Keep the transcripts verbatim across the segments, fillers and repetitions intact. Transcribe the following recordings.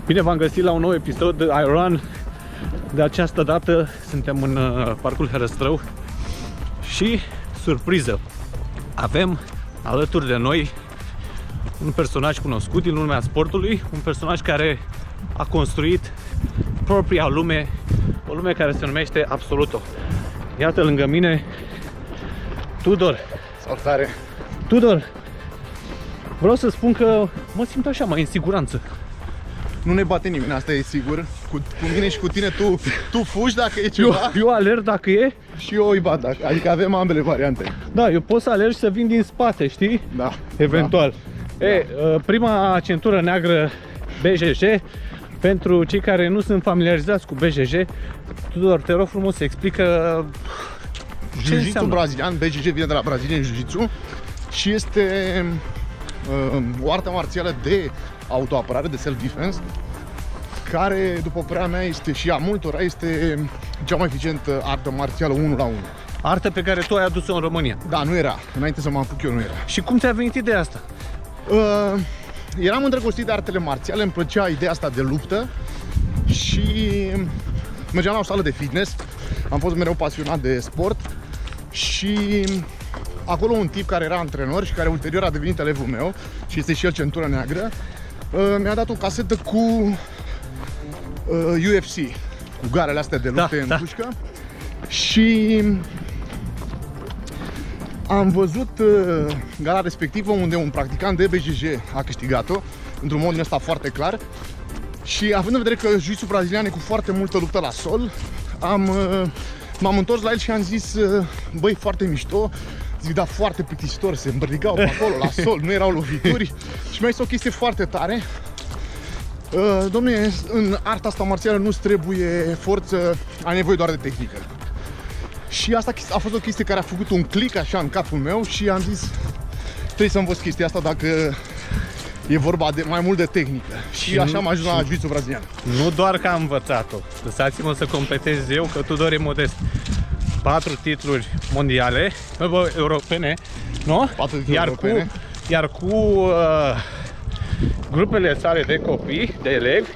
Bine v-am găsit la un nou episod de iRun. De această dată suntem în Parcul Herăstrău și, surpriză, avem alături de noi un personaj cunoscut din lumea sportului, un personaj care a construit propria lume, o lume care se numește Absoluto. Iată lângă mine Tudor. Salutare! Tudor, vreau să spun că mă simt așa mai în siguranță. Nu ne bate nimeni, asta e sigur. Cu, cu mine și cu tine tu, tu fugi dacă e ceva. Eu, eu alerg dacă e. Și eu îi bat, dacă, adică avem ambele variante. Da, eu pot să alerg și să vin din spate, știi? Da. Eventual. Da. E, prima centură neagră B J J. Pentru cei care nu sunt familiarizați cu B J J, Tudor, te rog frumos să explică ce Jiu-jitsu înseamnă. brazilian, B J J vine de la Brazilian Jiu-jitsu și este uh, o artă marțială de autoapărare, de self-defense, care, după părerea mea, este și a multora, este cea mai eficientă artă marțială unu la unu. Artă pe care tu ai adus-o în România. Da, nu era. Înainte să mă apuc eu, nu era. Și cum ți-a venit ideea asta? Uh, eram îndrăgostit de artele marțiale, îmi plăcea ideea asta de luptă și mergeam la o sală de fitness. Am fost mereu pasionat de sport și acolo un tip care era antrenor și care ulterior a devenit elevul meu și este și el centură neagră, mi-a dat o casetă cu U F C, cu garele astea de lupte, da, în da. pușcă, și am văzut gara respectivă unde un practicant de B J J a câștigat-o într-un mod din ăsta foarte clar. Și având în vedere că jiu-jitsu brazilian e cu foarte multă luptă la sol, am m-am întors la el și am zis: băi, foarte mișto. Zic, da, foarte plictisitor, se îmbrădigau pe acolo, la sol, nu erau lovituri. Și mi-a zis o chestie foarte tare. Uh, dom'le, în arta asta marțială nu-ți trebuie forță, ai nevoie doar de tehnică. Și asta a fost o chestie care a făcut un click așa în capul meu și am zis: trebuie să învăț chestia asta dacă e vorba de mai mult de tehnică. Și, și așa am ajuns la jiu-jitsu brazilian. Nu doar că am învățat-o, lăsați-mă să completez eu, că Tudor e modest. Patru titluri mondiale, bă, europene, nu? Patru titluri iar europene. Cu, iar cu uh, grupele sale de copii, de elevi,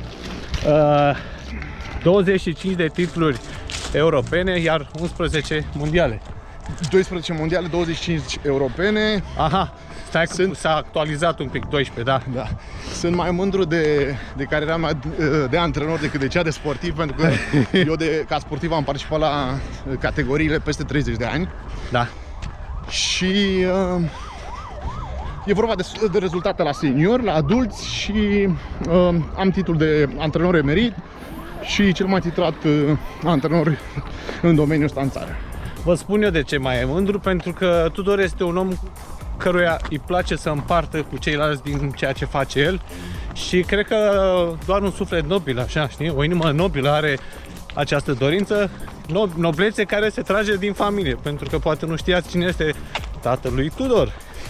uh, douăzeci și cinci de titluri europene, iar unsprezece mondiale. doisprezece mondiale, douăzeci și cinci europene. Aha, stai, Sunt... s-a actualizat un pic, doisprezece, da. Da. Sunt mai mândru de, de cariera mea de antrenor decât de cea de sportiv, pentru că eu de, ca sportiv am participat la categoriile peste treizeci de ani. Da. Și uh, e vorba de, de rezultate la senior, la adulți și uh, am titlul de antrenor emerit și cel mai titlat uh, antrenor în domeniul ăsta în țară. Vă spun eu de ce mai e mândru, pentru că Tudor este un om căruia îi place să împartă cu ceilalți din ceea ce face el și cred că doar un suflet nobil, așa, știi? O inimă nobilă are această dorință, noblețe care se trage din familie, pentru că poate nu știați cine este tatălui Tudor.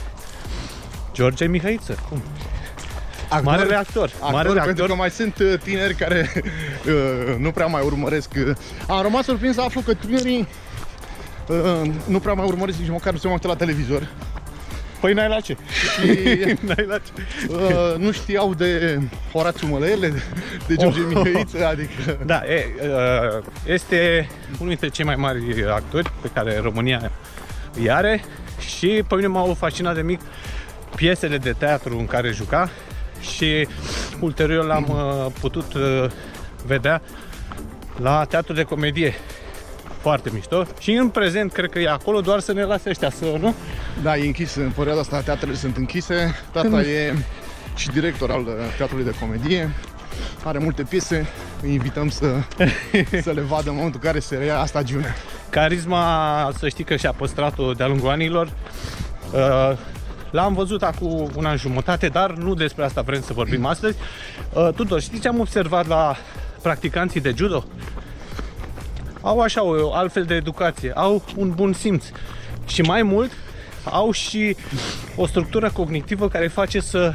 George Mihăiță, cum? Actor, marele actor, actor marele pentru actor. că mai sunt tineri care uh, nu prea mai urmăresc. Am rămas surprins să aflu că tinerii uh, nu prea mai urmăresc nici măcar nu se mai uită la televizor. Păi n-ai la ce? Și n-ai la ce? Uh, nu știau de Horațiu Mălăele, de George oh, Mihăiță, adică... Da, e, uh, este unul dintre cei mai mari actori pe care România îi are și pe mine m-au fascinat de mic piesele de teatru în care juca și ulterior l-am uh, putut uh, vedea la teatru de comedie. Foarte mișto. Și în prezent cred că e acolo, doar să ne lase ăștia să, nu? Da, e închis. În perioada asta teatrele sunt închise. Tata e și director al teatrului de comedie. Are multe piese. Îi invităm să, să le vadă în momentul în care se reia stagiunea. Carisma, să știi că și-a păstrat-o de-a lungul anilor. L-am văzut acum un an jumătate, dar nu despre asta vrem să vorbim astăzi. Tudor, știi ce am observat la practicanții de judo? Au așa o altfel de educație, au un bun simț și mai mult au și o structură cognitivă care face să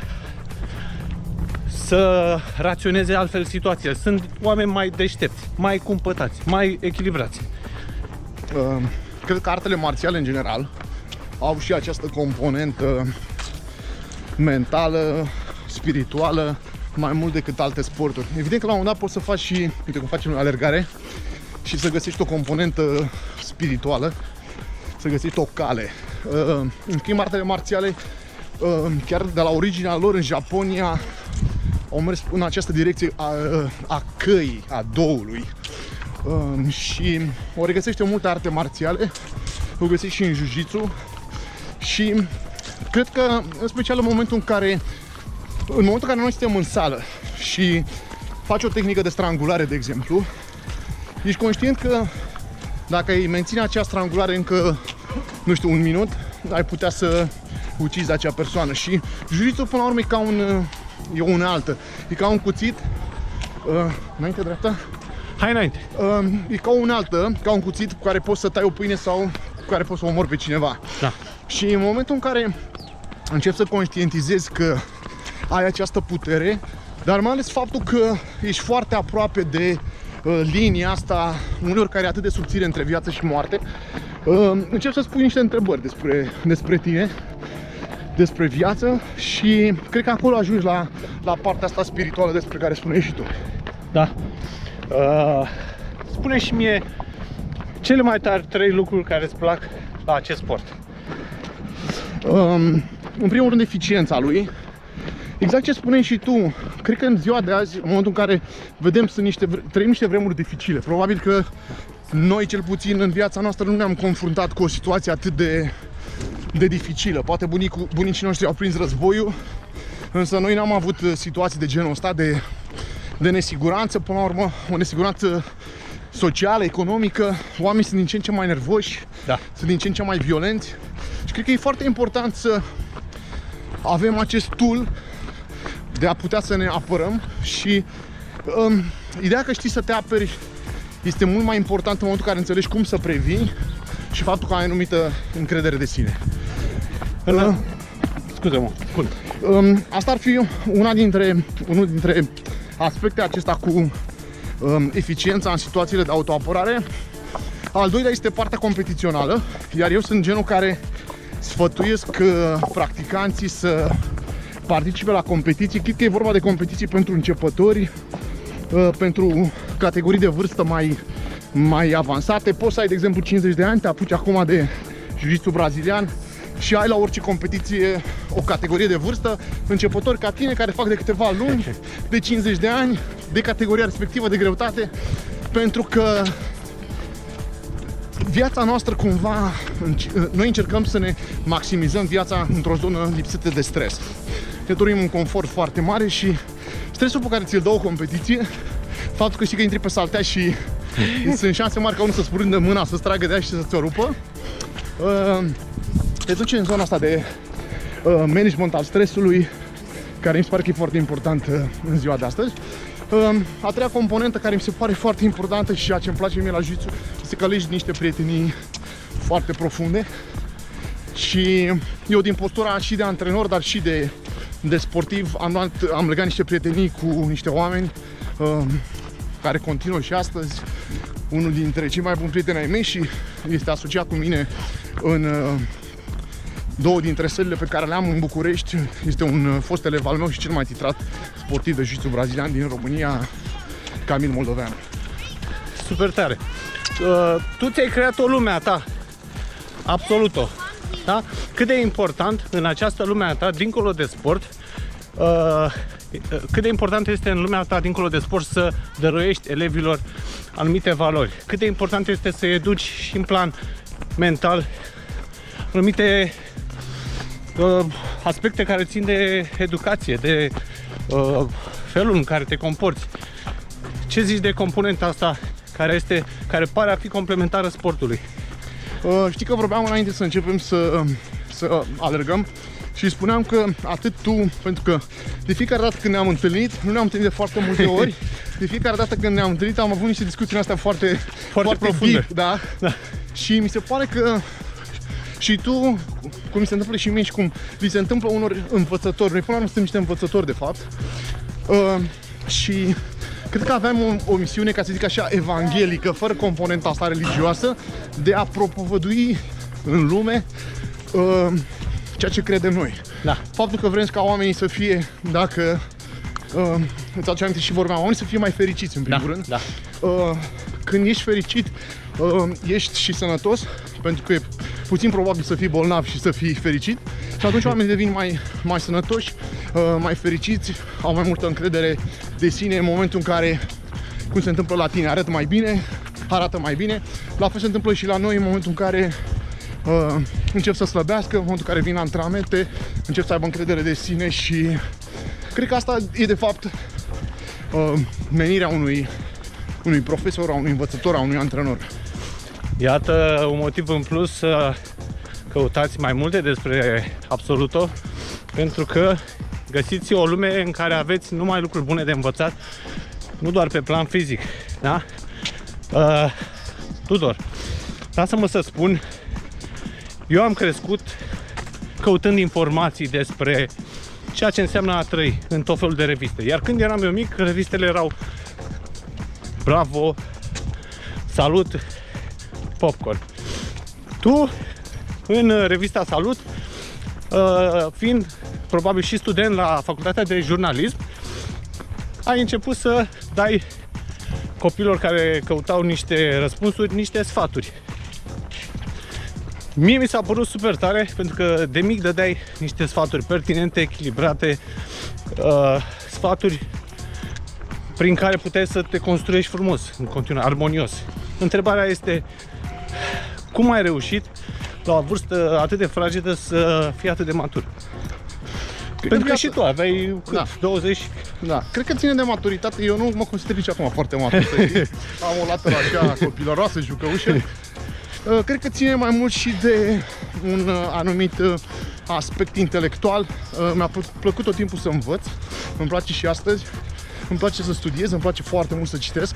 să raționeze altfel situația. Sunt oameni mai deștepți, mai cumpătați, mai echilibrați. Uh, cred că artele marțiale în general au și această componentă mentală, spirituală, mai mult decât alte sporturi. Evident că la un moment dat poți să faci și, uite cum facem alergare, și să găsești o componentă spirituală, să găsești o cale. În schimb, artele marțiale, chiar de la originea lor în Japonia, au mers în această direcție a, a căii, a doului. Și o regăsește în multe arte marțiale, o găsești și în jiu-jitsu. Și cred că, în special în momentul în care, în momentul în care noi suntem în sală și faci o tehnică de strangulare, de exemplu, ești conștient că dacă îi menține acea strangulare încă, nu știu, un minut, ai putea să ucizi acea persoană. Și jiu-jitsu, până la urmă, e ca un, e o unealtă, e ca un cuțit, uh, înainte, dreapta? Hai înainte. Uh, e ca o unealtă, ca un cuțit cu care poți să tai o pâine sau cu care poți să omori pe cineva. Da. Și în momentul în care începi să conștientizezi că ai această putere, dar mai ales faptul că ești foarte aproape de uh, linia asta, uneori care e atât de subțire între viață și moarte, uh, începi să spui niște întrebări despre, despre tine, despre viață, și cred că acolo ajungi la, la partea asta spirituală despre care spuneai și tu. Da. Uh, spune și mie cele mai tari trei lucruri care îți plac la acest sport. Um, în primul rând, eficiența lui. Exact ce spuneai și tu, cred că în ziua de azi, în momentul în care vedem sunt niște, trăim niște vremuri dificile, probabil că noi, cel puțin în viața noastră, nu ne-am confruntat cu o situație atât de, de dificilă. Poate bunicul, bunicii noștri au prins războiul, însă noi n-am avut situații de genul ăsta, de, de nesiguranță, până la urmă, o nesiguranță socială, economică. Oamenii sunt din ce în ce mai nervoși, da. Sunt din ce în ce mai violenți. Și cred că e foarte important să avem acest tool de a putea să ne apărăm. Și um, ideea că știi să te aperi este mult mai important în momentul în care înțelegi cum să previi și faptul că ai anumită încredere de sine. Uh, Scuze-mă, bun. Um, asta ar fi una dintre, unul dintre aspecte acesta cu um, eficiența în situațiile de autoapărare. Al doilea este partea competițională, iar eu sunt genul care sfătuiesc uh, practicanții să participe la competiții, chit că e vorba de competiții pentru începători, uh, pentru categorii de vârstă mai, mai avansate. Poți să ai, de exemplu, cincizeci de ani, te apuci acum de jiu-jitsu brazilian și ai la orice competiție o categorie de vârstă, începători ca tine, care fac de câteva luni, de cincizeci de ani, de categoria respectivă de greutate, pentru că viața noastră cumva, noi încercăm să ne maximizăm viața într-o zonă lipsită de stres. Ne dorim un confort foarte mare și stresul pe care ți-l dă o competiție, faptul că știi că intri pe saltea și sunt șanse mari ca unul să-ți prindă mâna, să-ți tragă de aia și să ți-o rupă, te duce în zona asta de management al stresului, care mi se pare că e foarte important în ziua de astăzi. A treia componentă care mi se pare foarte importantă și ceea ce îmi place mie la jiu-jitsu este că alegi niște prietenii foarte profunde. Și eu, din postura și de antrenor, dar și de, de sportiv, am, luat, am legat niște prietenii cu niște oameni uh, care continuă și astăzi. Unul dintre cei mai buni prieteni ai mei și este asociat cu mine în uh, două dintre sălile pe care le am în București. Este un fost elev al meu și cel mai titrat sportiv de jiu-jitsu brazilian din România, Camil Moldoveanu. Super tare! Uh, tu ți-ai creat o lume a ta, absolut-o. Da? Cât de important în această lume a ta, dincolo de sport, uh, cât de important este în lumea ta, dincolo de sport, să dăruiești elevilor anumite valori. Cât de important este să educi și în plan mental anumite uh, aspecte care țin de educație, de uh, felul în care te comporți. Ce zici de componenta asta care, este, care pare a fi complementară sportului? Uh, știi că vorbeam înainte să începem să, să alergăm și spuneam că atât tu, pentru că de fiecare dată când ne-am întâlnit, nu ne-am întâlnit de foarte multe ori, de fiecare dată când ne-am întâlnit am avut niște discuții astea foarte, foarte, foarte profunde. Deep, da? Da. Și mi se pare că și tu, cum mi se întâmplă și mie și cum li se întâmplă unor învățători, noi până la urmă suntem niște învățători de fapt, uh, și cred că aveam o, o misiune, ca să zic așa, evanghelică, fără componenta asta religioasă, de a propovădui în lume uh, ceea ce credem noi. Da. Faptul că vrem ca oamenii să fie, dacă uh, îți aduce aminte și vorbeam, oamenii să fie mai fericiți în primul da, rând. Da. Uh, când ești fericit, uh, ești și sănătos, pentru că e puțin probabil să fii bolnav și să fii fericit. Și atunci oamenii devin mai, mai sănătoși, uh, mai fericiți, au mai multă încredere de sine în momentul în care, cum se întâmplă la tine, arată mai bine, arată mai bine. La fel se întâmplă și la noi în momentul în care uh, încep să slăbească, în momentul în care vin antrenamente, încep să aibă încredere de sine și cred că asta e de fapt uh, menirea unui, unui profesor, a unui învățător, a unui antrenor. Iată un motiv în plus să căutați mai multe despre Absoluto, pentru că găsiți o lume în care aveți numai lucruri bune de învățat, nu doar pe plan fizic, da? Uh, Tudor, lasă-mă să spun, eu am crescut căutând informații despre ceea ce înseamnă a trăi în tot felul de reviste. Iar când eram eu mic, revistele erau Bravo, Salut, Popcorn. Tu, în revista Salut, fiind probabil și student la facultatea de jurnalism, ai început să dai copilor care căutau niște răspunsuri, niște sfaturi. Mie mi s-a părut super tare, pentru că de mic dădeai niște sfaturi pertinente, echilibrate, uh, sfaturi prin care puteai să te construiești frumos, în continuare, armonios. Întrebarea este, cum ai reușit la o vârstă atât de fragedă să fii atât de matur? Cred pentru că, că și tu aveai cât, da. douăzeci. Da, cred că ține de maturitate. Eu nu mă consider nici acum foarte matur. Am o latură așa copilăroasă, jucăușă. Cred că ține mai mult și de un anumit aspect intelectual. Mi-a plăcut tot timpul să învăț. Îmi place și astăzi. Îmi place să studiez, îmi place foarte mult să citesc.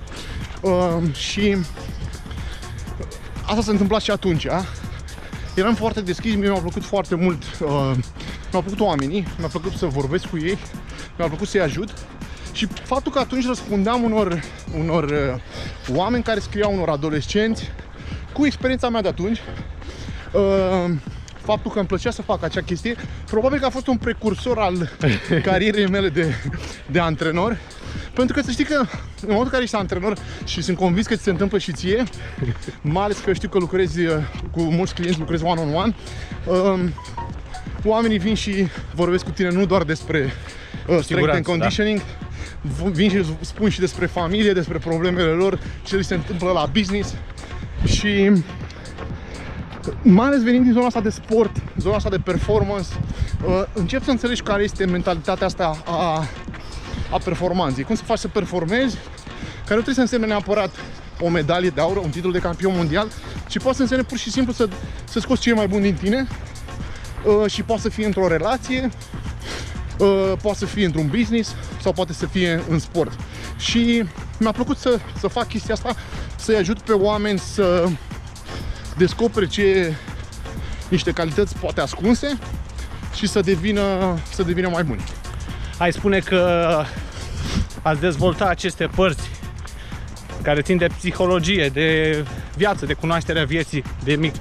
Și asta s-a întâmplat și atunci. Eram foarte deschis, mi-a plăcut foarte mult, uh, mi-au plăcut oamenii, mi-a plăcut să vorbesc cu ei, mi-a plăcut să-i ajut și faptul că atunci răspundeam unor, unor uh, oameni care scriau, unor adolescenți, cu experiența mea de atunci, uh, faptul că îmi plăcea să fac acea chestie, probabil că a fost un precursor al carierei mele de, de antrenor. Pentru că să știi că în momentul în care ești antrenor și sunt convins că ți se întâmplă și ție, mai ales că știu că lucrezi cu mulți clienți, lucrezi one-on-one, um, oamenii vin și vorbesc cu tine nu doar despre uh, strength and conditioning, da. Vin și spun și despre familie, despre problemele lor, ce li se întâmplă la business și mai ales venind din zona asta de sport, zona asta de performance, uh, încep să înțelegi care este mentalitatea asta a a performanței, cum să faci să performezi, care nu trebuie să însemne neapărat o medalie de aur, un titlu de campion mondial, ci poate să însemne pur și simplu să, să scoți ce e mai bun din tine uh, și poate să fie într-o relație, uh, poate să fie într-un business sau poate să fie în sport. Și mi-a plăcut să, să fac chestia asta, să-i ajut pe oameni să descopere ce niște calități poate ascunse și să devină, să devină mai buni. Ai spune că ați dezvoltat aceste părți care țin de psihologie, de viață, de cunoașterea vieții de mic.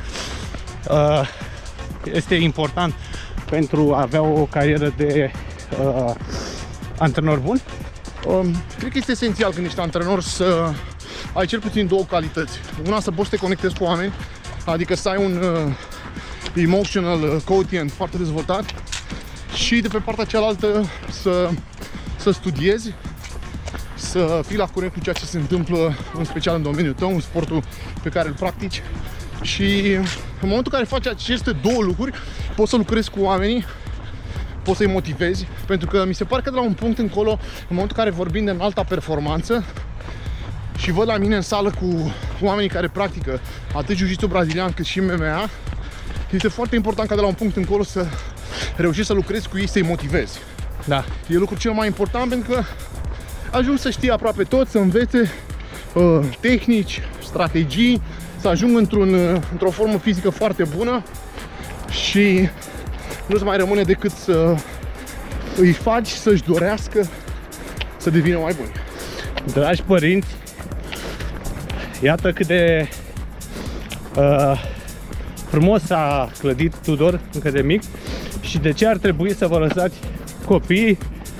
Este important pentru a avea o carieră de uh, antrenor bun? Um, cred că este esențial când ești antrenor să ai cel puțin două calități. Una, să poți să te conectezi cu oameni, adică să ai un uh, emotional quotient foarte dezvoltat, și de pe partea cealaltă să, să studiezi, să fii la curent cu ceea ce se întâmplă, în special în domeniul tău, în sportul pe care îl practici. Și în momentul în care faci aceste două lucruri, poți să lucrezi cu oamenii, poți să-i motivezi, pentru că mi se pare că de la un punct încolo, în momentul în care vorbim de înalta performanță și văd la mine în sală cu oamenii care practică atât jiu-jitsu brazilian cât și M M A, este foarte important ca de la un punct încolo să reușești să lucrezi cu ei, să-i motivezi. Da. E lucrul cel mai important, pentru că ajung să știe aproape tot, să învețe uh, tehnici, strategii, să ajung într-un, uh, într-o formă fizică foarte bună și nu-ți mai rămâne decât să îi faci să-și dorească să devină mai buni. Dragi părinți, iată cât de uh, frumos a clădit Tudor încă de mic și de ce ar trebui să vă lăsați copiii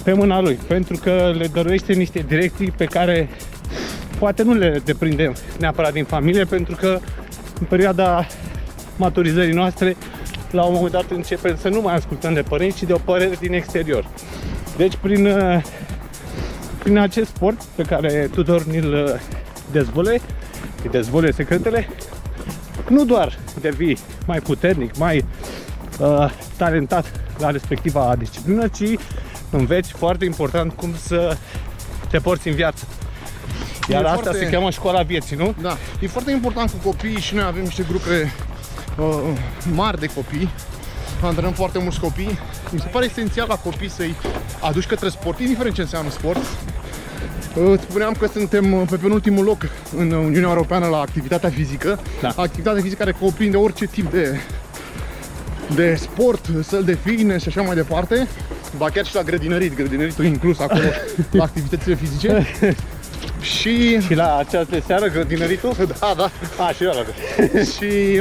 pe mâna lui, pentru că le dăruiește niște direcții pe care poate nu le deprindem neapărat din familie, pentru că în perioada maturizării noastre, la un moment dat începem să nu mai ascultăm de părinți, ci de o părere din exterior. Deci prin, prin acest sport pe care Tudor ni-l dezvăluie, îi dezvăluie secretele, nu doar devii mai puternic, mai uh, talentat la respectiva disciplină, ci înveți, foarte important, cum să te porți în viață. Iar e asta foarte... se cheamă școala vieții, nu? Da, e foarte important cu copiii și noi avem niște grupe uh, mari de copii, antrenăm foarte mulți copii. Mi se pare esențial la copii să-i aduci către sport, indiferent ce înseamnă sport. Uh, spuneam că suntem pe penultimul loc în Uniunea Europeană la activitatea fizică. Da. Activitatea fizică care cuprinde orice tip de, de sport, săli de fitness și așa mai departe. Ba chiar și la grădinărit, grădinăritul inclus acolo la activitățile fizice. Și... și la această seară, grădinăritul? Da, da. A, și eu la Și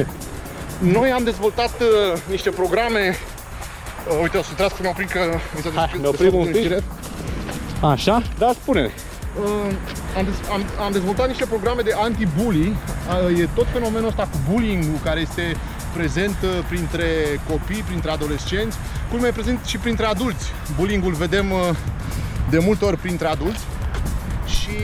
noi am dezvoltat uh, niște programe. Uh, uite, o să trebuie să ne oprim că... Hai, ne oprim un pic. Așa? Da, spune-ne. Uh, am, dez am, am dezvoltat niște programe de anti-bully. Uh, e tot fenomenul ăsta cu bullying-ul care este prezent uh, printre copii, printre adolescenți, cum e prezent și printre adulți. Bullying-ul vedem uh, de multe ori printre adulți. Și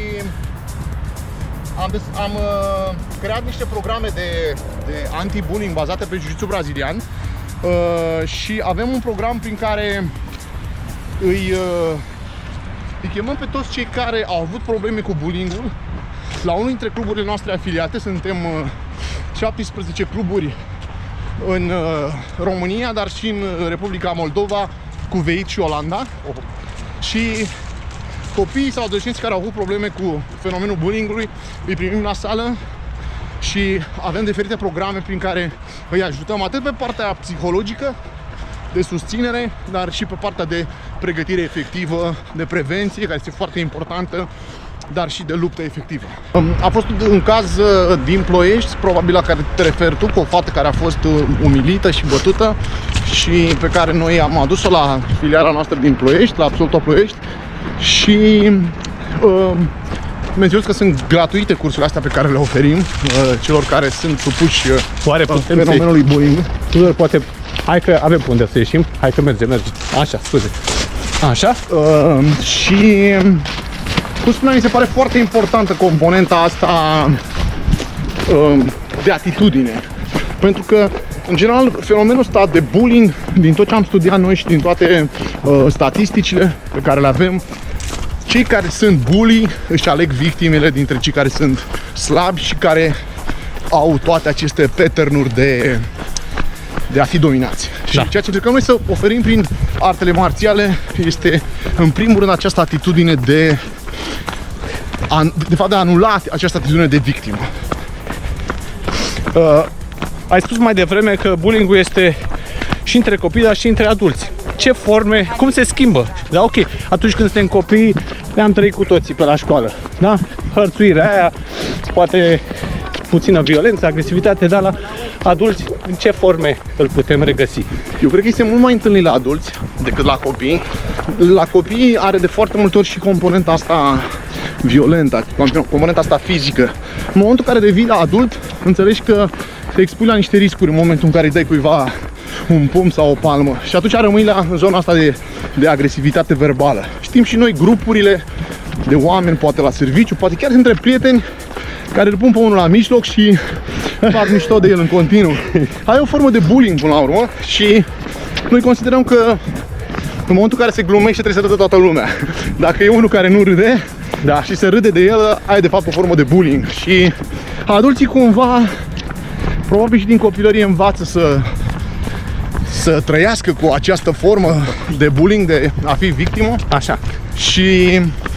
am, des, am uh, creat niște programe de, de anti-bullying bazate pe jiu-jitsu brazilian uh, și avem un program prin care îi, uh, îi chemăm pe toți cei care au avut probleme cu bullying-ul la unul dintre cluburile noastre afiliate. Suntem uh, șaptesprezece cluburi în uh, România, dar și în Republica Moldova, Cuveit și Olanda. Și copiii sau adolescenți care au avut probleme cu fenomenul bullying-ului îi primim la sală și avem diferite programe prin care îi ajutăm atât pe partea psihologică, de susținere, dar și pe partea de pregătire efectivă, de prevenție, care este foarte importantă, dar și de luptă efectivă. A fost un caz din Ploiești, probabil la care te referi tu, cu o fată care a fost umilită și bătută și pe care noi am adus-o la filiala noastră din Ploiești, la Absolto Ploiești. Și uh, menționez că sunt gratuite cursurile astea pe care le oferim uh, celor care sunt supuși uh, fenomenului bullying. Tudor, poate, hai că avem pe unde să ieșim, hai că mergem, mergem. Așa, scuze. Așa? Uh, și, cum spuneam, mi se pare foarte importantă componenta asta uh, de atitudine. Pentru că, în general, fenomenul ăsta de bullying, din tot ce am studiat noi și din toate uh, statisticile pe care le avem, cei care sunt bully își aleg victimele dintre cei care sunt slabi și care au toate aceste pattern-uri de, de a fi dominați. Da. Și ceea ce încercăm noi să oferim prin artele marțiale este, în primul rând, această atitudine de, de fapt, de a anula această atitudine de victimă. Uh. Ai spus mai devreme că bullying-ul este și între copii, dar și între adulți. Ce forme, cum se schimbă? Da, ok, atunci când suntem copii, le-am trăit cu toții pe la școală, da? Hărțuirea aia, poate puțină violență, agresivitate, dar la adulți, în ce forme îl putem regăsi? Eu cred că este mult mai întâlnit la adulți decât la copii. La copii are de foarte multe ori și componenta asta violentă, componenta asta fizică. În momentul în care devii la adult, înțelegi că te expui la niște riscuri în momentul în care îi dai cuiva un pumn sau o palmă. Și atunci rămâi la în zona asta de, de agresivitate verbală. Știm și noi grupurile de oameni, poate la serviciu, poate chiar între prieteni, care îl pun pe unul la mijloc și fac mișto de el în continuu. Ai o formă de bullying până la urmă și noi considerăm că în momentul în care se glumește trebuie să râdă toată lumea. Dacă e unul care nu râde, da, și se râde de el, ai de fapt o formă de bullying. Și adulții cumva, probabil și din copilărie, învață să să trăiască cu această formă de bullying, de a fi victimă. Așa. Și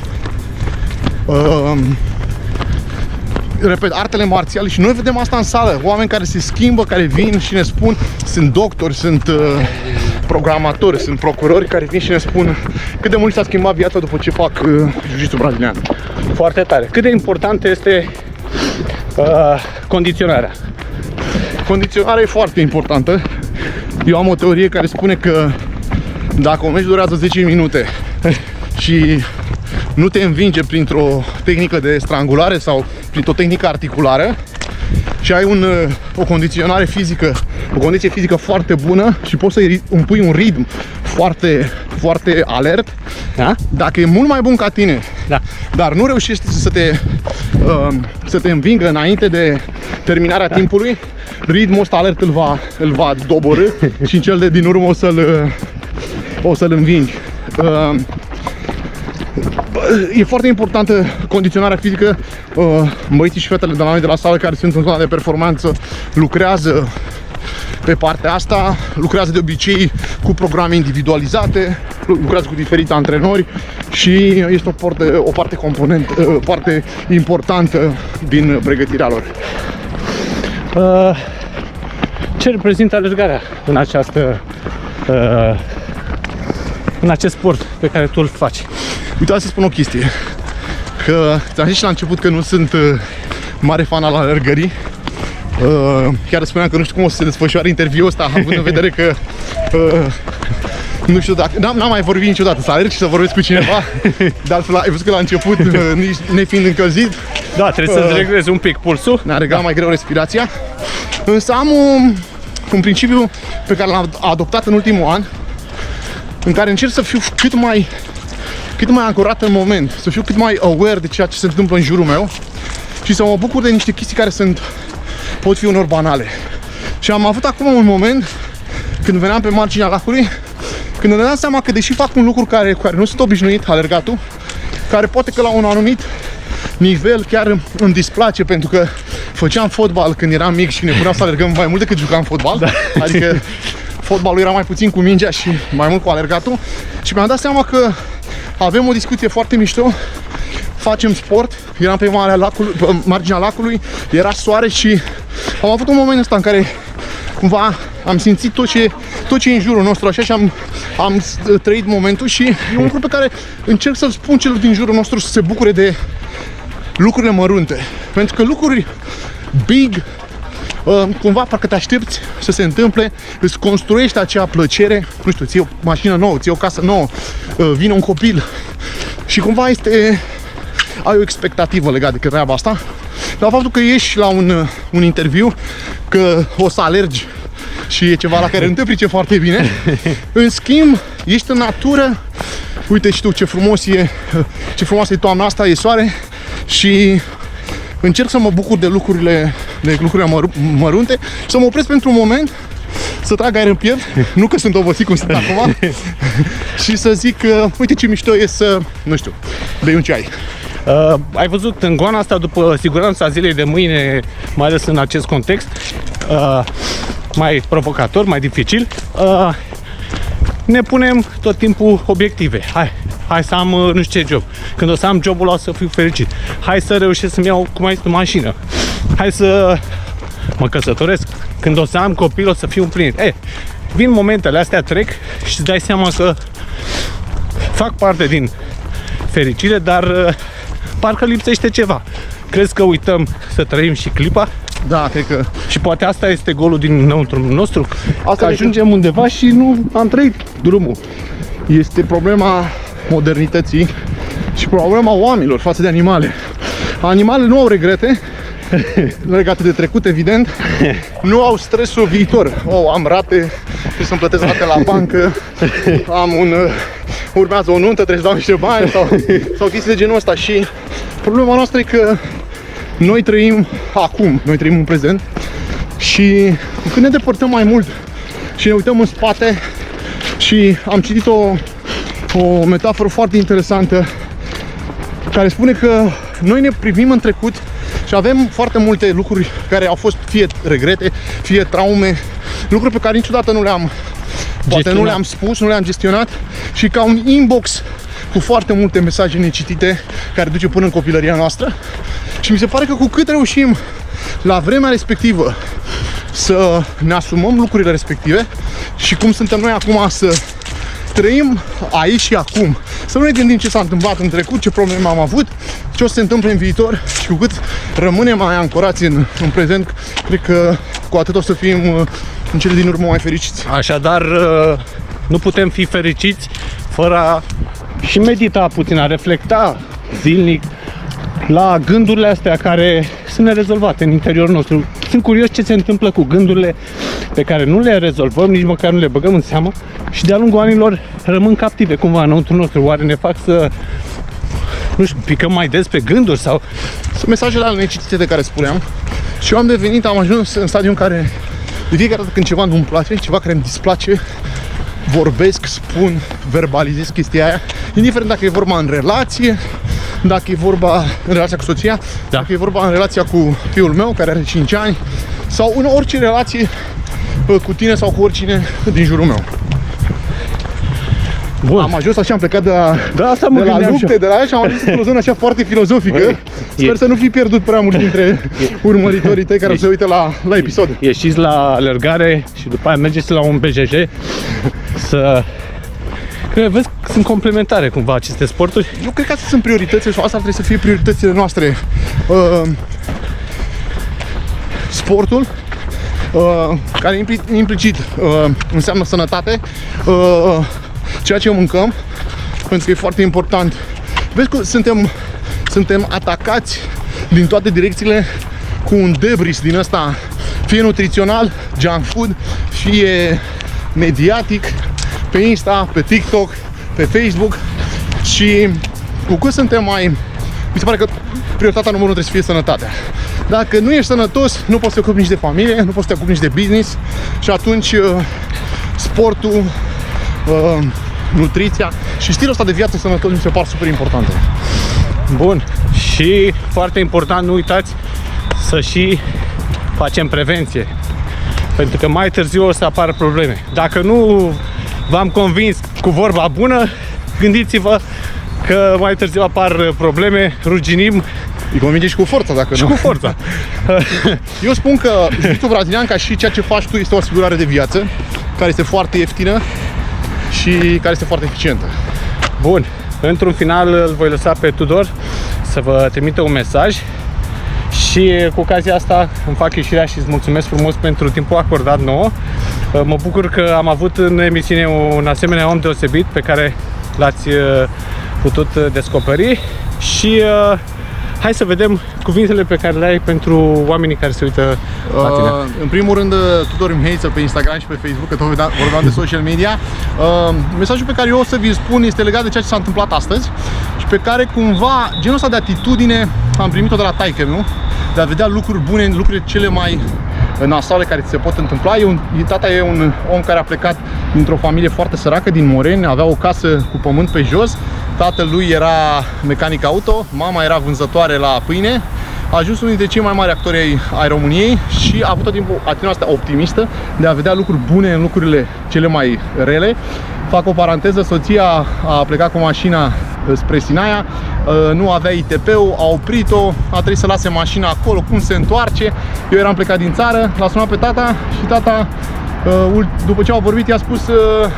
uh, repet, artele marțiale, și noi vedem asta în sală, oameni care se schimbă, care vin și ne spun, sunt doctori, sunt uh, programatori, sunt procurori care vin și ne spun cât de mult s-a schimbat viața după ce fac uh, jiu-jitsu brazilian. Foarte tare. Cât de importantă este uh, condiționarea? Condiționarea e foarte importantă. Eu am o teorie care spune că dacă un meci durează zece minute și nu te învinge printr-o tehnică de strangulare sau printr-o tehnică articulară și ai un, o condiționare fizică, o condiție fizică foarte bună și poți să-i impui un ritm foarte, foarte alert, da? Dacă e mult mai bun ca tine, da. Dar nu reușești să te, uh, să te învingă înainte de terminarea da. timpului, ritmul ăsta alert îl va, îl va doborî și în cel de din urmă o să-l o să-l învingi. Uh, E foarte importantă condiționarea fizică. Băieții și fetele de la noi de la sală care sunt în zona de performanță lucrează pe partea asta, lucrează de obicei cu programe individualizate, lucrează cu diferiți antrenori și este o parte, o parte, component, parte importantă din pregătirea lor. Uh, ce reprezintă alergarea în această uh, în acest sport pe care tu îl faci? Uite, să spun o chestie, că ți-am zis și la început că nu sunt uh, mare fan al alergării. Uh, chiar spuneam că nu știu cum o să se desfășoare interviul ăsta, având în vedere că uh, nu știu dacă, n-am mai vorbit niciodată, să alerg și să vorbesc cu cineva. De altfel, ai văzut că la început, uh, nici nefiind încălzit, da, trebuie uh, să-ți reglezi un pic pulsul. Ne-a reglat da. mai greu respirația. Însă am un, un principiu pe care l-am adoptat în ultimul an, în care încerc să fiu cât mai cât mai ancorat în moment, să fiu cât mai aware de ceea ce se întâmplă în jurul meu și să mă bucur de niște chestii care sunt, pot fi unor banale. Și am avut acum un moment când veneam pe marginea lacului, când îmi dădeam seama că deși fac un lucru care, cu care nu sunt obișnuit, alergatul, care poate că la un anumit nivel chiar îmi displace, pentru că făceam fotbal când eram mic și ne puneam să alergăm mai mult decât jucam fotbal, da. Adică fotbalul era mai puțin cu mingea și mai mult cu alergatul și mi-am dat seama că avem o discuție foarte mișto, facem sport, eram pe, lacului, pe marginea lacului, era soare și am avut un moment ăsta în care cumva am simțit tot ce, tot ce e în jurul nostru așa și am, am trăit momentul și e un lucru pe care încerc să-l spun celor din jurul nostru să se bucure de lucrurile mărunte, pentru că lucruri big cumva parcă te aștepți să se întâmple, îți construiești acea plăcere, nu știu, ții o mașină nouă, ții o casă nouă, vine un copil și cumva este, ai o expectativă legată de treaba asta, dar faptul că ieși la un, un interviu, că o să alergi și e ceva la care nu te pricepi foarte bine, în schimb, ești în natură, uite și tu ce frumos e, ce frumoasă e toamna asta, e soare și încerc să mă bucur de lucrurile, de lucrurile măr mărunte, să mă opresc pentru un moment, să trag aer în piept, nu că sunt obosit cum sunt acum, și să zic că, uite ce mișto e să, nu știu, bei un ceai. Uh, ai văzut în goana asta, după siguranța zilei de mâine, mai ales în acest context, uh, mai provocator, mai dificil, uh, ne punem tot timpul obiective. Hai, hai să am nu știu ce job. Când o să am jobul ăla să fiu fericit. Hai să reușesc să-mi iau cum mai este o mașină. Hai să mă căsătoresc. Când o să am copil o să fiu împlinit. E, vin momentele astea, trec și îți dai seama că fac parte din fericire, dar parcă lipsește ceva. Crezi că uităm să trăim și clipa? Da, cred că... Și poate asta este golul dinăuntru nostru, asta că ajungem undeva și nu am trăit drumul. Este problema modernității și problema oamenilor față de animale. Animalele nu au regrete legate de trecut, evident. Nu au stresul viitor. Oh, am rate, trebuie să-mi plătesc rate la bancă, am un... urmează o nuntă, trebuie să dau niște bani sau, sau chestii de genul ăsta. Și problema noastră e că noi trăim acum, noi trăim în prezent și când ne depărtăm mai mult și ne uităm în spate, și am citit o, o metaforă foarte interesantă care spune că noi ne privim în trecut și avem foarte multe lucruri care au fost fie regrete, fie traume, lucruri pe care niciodată nu le-am poate nu le-am spus, nu le-am gestionat, și ca un inbox cu foarte multe mesaje necitite care duce până în copilăria noastră. Și mi se pare că cu cât reușim la vremea respectivă să ne asumăm lucrurile respective și cum suntem noi acum să trăim aici și acum, să nu ne gândim ce s-a întâmplat în trecut, ce probleme am avut, ce o să se întâmple în viitor, și cu cât rămânem mai ancorați în, în prezent, cred că cu atât o să fim în cele din urmă mai fericiți. Așadar, nu putem fi fericiți fără a și medita puțin, a reflecta zilnic la gândurile astea care sunt nerezolvate în interiorul nostru. Sunt curios ce se întâmplă cu gândurile pe care nu le rezolvăm, nici măcar nu le băgăm în seamă și de-a lungul anilor rămân captive cumva înăuntru nostru. Oare ne fac să, nu știu, picăm mai des pe gânduri sau... Sunt mesajele alea necitite de care spuneam și eu am devenit, am ajuns în stadiul în care de fiecare dată când ceva nu-mi place, ceva care îmi displace, vorbesc, spun, verbalizez chestia aia, indiferent dacă e vorba în relație, dacă e vorba în relația cu soția, da. Dacă e vorba în relația cu fiul meu care are cinci ani sau în orice relație cu tine sau cu oricine din jurul meu. Bun. Am ajuns așa, am plecat de la, da, asta de la lupte, așa. de la aia și am ajuns într-o zonă așa foarte filozofică. Băi, sper e... să nu fi pierdut prea mulți dintre e... urmăritorii tăi care e... o să uite la, la episod. Ieșiți la alergare și după aia mergeți la un B J J să... Cred, vezi că sunt complementare cumva aceste sporturi. Eu cred că astea sunt prioritățile și asta trebuie să fie prioritățile noastre. Uh, sportul, uh, care implicit uh, înseamnă sănătate, uh, ceea ce mâncăm, pentru că e foarte important. Vezi că suntem, suntem atacați din toate direcțiile cu un debris din ăsta, fie nutrițional, junk food, fie mediatic, pe Insta, pe TikTok, pe Facebook și cu cât suntem mai... Mi se pare că prioritatea numărul unu trebuie să fie sănătatea. Dacă nu ești sănătos, nu poți să te ocupi nici de familie, nu poți să te ocupi nici de business și atunci sportul, nutriția și stilul ăsta de viață sănătos mi se par super importante. Bun. Și foarte important, nu uitați să și facem prevenție. Pentru că mai târziu o să apară probleme. Dacă nu v-am convins cu vorba bună, gândiți-vă că mai târziu apar probleme, ruginim. Îi convinge și cu forța, dacă și nu. cu forța. Eu spun că jiu-jitsu brazilian, ca și ceea ce faci tu, este o asigurare de viață, care este foarte ieftină și care este foarte eficientă. Bun. Într-un final îl voi lăsa pe Tudor să vă trimită un mesaj și cu ocazia asta îmi fac ieșirea și îți mulțumesc frumos pentru timpul acordat nouă. Mă bucur că am avut în emisiune un asemenea om deosebit pe care l-ați putut descoperi și uh, hai să vedem cuvintele pe care le ai pentru oamenii care se uită la tine. Uh, în primul rând, Tudor Mihaiță pe Instagram și pe Facebook, că tot vorbeam de social media. Uh, mesajul pe care eu o să vi-l spun este legat de ceea ce s-a întâmplat astăzi și pe care cumva genul ăsta de atitudine am primit-o de la taică, nu? De a vedea lucruri bune, lucrurile cele mai nasale care ți se pot întâmpla. E un, tata e un om care a plecat dintr-o familie foarte săracă din Moreni, avea o casă cu pământ pe jos, tatăl lui era mecanic auto, mama era vânzătoare la pâine, a ajuns unul dintre cei mai mari actori ai, ai României și a avut tot timpul atitudinea asta optimistă de a vedea lucruri bune în lucrurile cele mai rele. Fac o paranteză, soția a plecat cu mașina spre Sinaia, nu avea I T P-ul, a oprit-o, a trebuit să lase mașina acolo, cum se întoarce. Eu eram plecat din țară, l-a sunat pe tata și tata, după ce au vorbit, i-a spus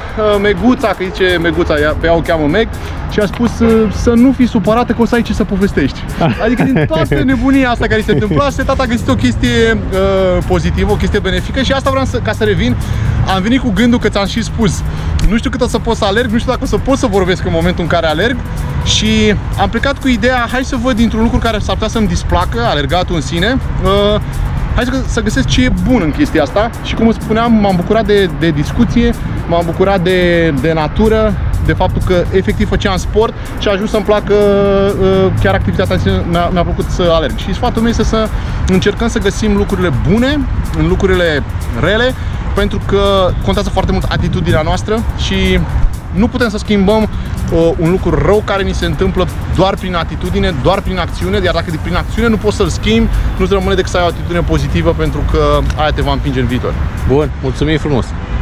Meguța, că zice Meguța, pe ea o cheamă Meg, și a spus să nu fii supărată că o să ai ce să povestești. Adică din toată nebunia asta care se întâmplase, tata a găsit o chestie uh, pozitivă, o chestie benefică și asta vreau să, ca să revin. Am venit cu gândul că ți-am și spus, nu știu cât o să pot să alerg, nu știu dacă o să pot să vorbesc în momentul în care alerg și am plecat cu ideea, hai să văd dintr-un lucru care s-ar putea să-mi displacă, alergatul în sine, uh, hai să, să găsesc ce e bun în chestia asta și cum spuneam, m-am bucurat de, de discuție, m-am bucurat de, de natură, de faptul că efectiv făceam sport și a ajuns să-mi placă uh, chiar activitatea asta, mi-a, mi-a plăcut să alerg. Și sfatul meu este să încercăm să găsim lucrurile bune în lucrurile rele, pentru că contează foarte mult atitudinea noastră și nu putem să schimbăm uh, un lucru rău care ni se întâmplă doar prin atitudine, doar prin acțiune, iar dacă de prin acțiune nu poți să-l schimbi, nu-ți rămâne decât să ai o atitudine pozitivă, pentru că aia te va împinge în viitor. Bun, mulțumim frumos!